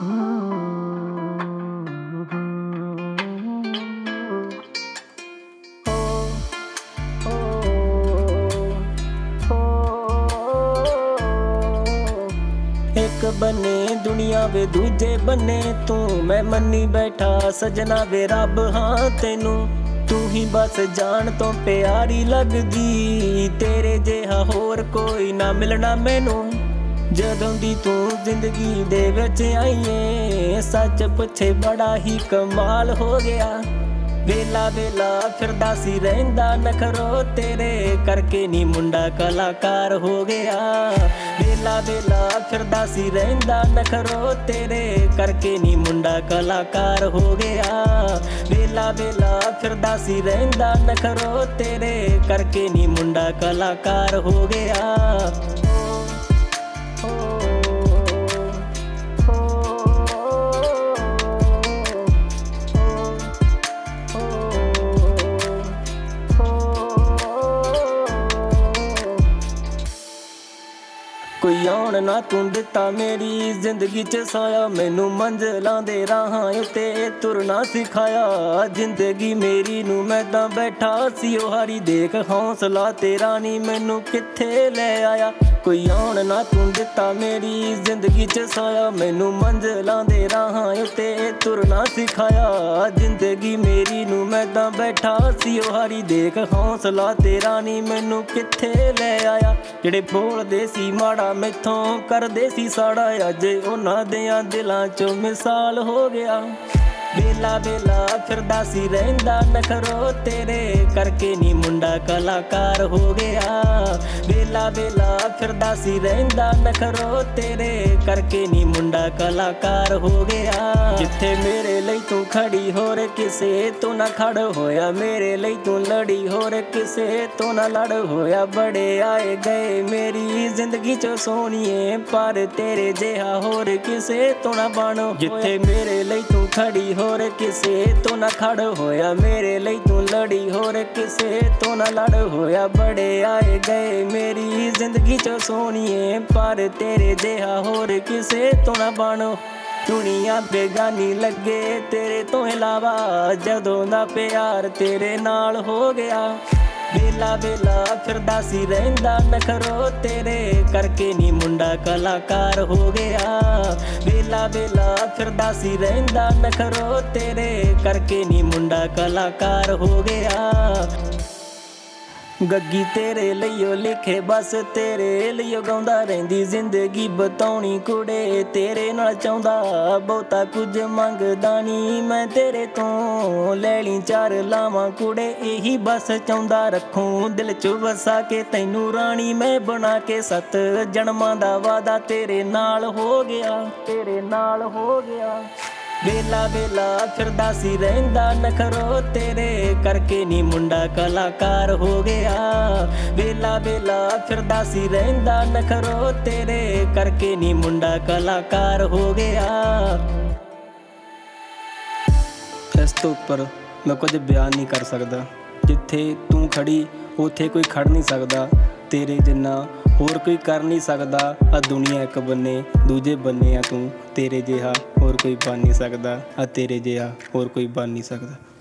एक बने दुनिया वे दूजे बने तू, मैं मनी बैठा सजना वे रब हाँ तेनू। तू ही बस जान तो प्यारी लगदी, तेरे जिहा होर कोई ना मिलना मैनू। जदों दी तू जिंदगी दे विच आईए, सच पुछे बड़ा ही कमाल हो गया। वेला वेला फिरदा सी रहिंदा नखरो, तेरे करके नी मुंडा कलाकार हो गया। वेला वेला फिरदा सी रहिंदा नखरो, तेरे करके नी मुंडा कलाकार हो गया। वेला वेला फिरदा सी रहिंदा नखरो, तेरे करके नी मुंडा कलाकार हो गया। कोई आउण ना तू दिता मेरी जिंदगी च साया, मैनू मंजिलां दे राहां उत्ते तुरना सिखाया। जिंदगी मेरी नू मैं तां बैठा सी ओ हारी, देख हौसला तेरा नी मैनू कित्थे ले आया। कोई आउण ना तू दिता मेरी जिंदगी च साया, मैनू मंजिलां दे राहां उत्ते तुरना सिखाया। जिंदगी मेरी नू मैं तां बैठा सी ओ हारी, देख हौसला तेरा नी मैनू कित्थे ले आया। जेड़े बोलदे सी माड़ा मैथों करदे सी साड़ा, अज उन्हां देयां दिलां चों मिसाल हो गया। वेला वेला फिरदा सी रहिंदा नखरो, तेरे करके नी मुंडा कलाकार हो गया। वेला वेला फिरदा सी रहिंदा नखरो, तेरे करके नी मुंडा कलाकार हो गया। जिथे मेरे लई तू खड़ी होर किसे तो ना खड़ होया, मेरे लई तू लड़ी होर किसे तो ना लड़ होया। बड़े आए गए मेरी जिंदगी च सोनिए, पर तेरे जिहा होर किसे तो ना बन। जिथे मेरे लई तू खड़ी होर किसे तो ना खड़ होया, मेरे लई तू लड़ी होर किसे तो ना लड़ होया। बड़े आए गए मेरी जिंदगी च सोनिए, पर तेरे जिहा होर किसे तो ना बन। दुनिया बेगानी लगे तेरे तो इलावा, जदों दा प्यार तेरे नाल हो गया। वेला वेला फिरदा सी रहिंदा नखरो, तेरे करके नी मुंडा कलाकार हो गया। वेला वेला फिरदा सी रहिंदा नखरो, तेरे करके नी मुंडा कलाकार हो गया। गग्गी तेरे लईओ लिखे बस तेरे लईओ गाउंदा रहिंदी, जिंदगी बताउणी कुड़े तेरे नाल चाहुंदा। बहुता कुछ मंगदा नी मैं तेरे तो, लैली चार लावां कुड़े यही बस चाहुंदा। रखूं दिल च वसा के तैनू राणी मैं बना के, 7 जन्मां दा वादा तेरे नाल हो गया, तेरे नाल हो गया। वेला वेला फिरदा सी रहिंदा नखरो, तेरे करके नी मुंडा कलाकार हो गया। वेला वेला फिरदा सी रहिंदा नखरो, तेरे करके नी मुंडा कलाकार हो गया। इस तो उपर मैं कुछ बयान नहीं कर सकदा। जिथे तू खड़ी उथे कोई खड़ नहीं सकदा, तेरे जिन्ना होर कोई कर नहीं सकदा। आ दुनिया एक बन्ने दूजे बन्ने आ तू, तेरे जिहा होर कोई बन नहीं सकदा। आ तेरे जिहा होर कोई बन नहीं सकदा।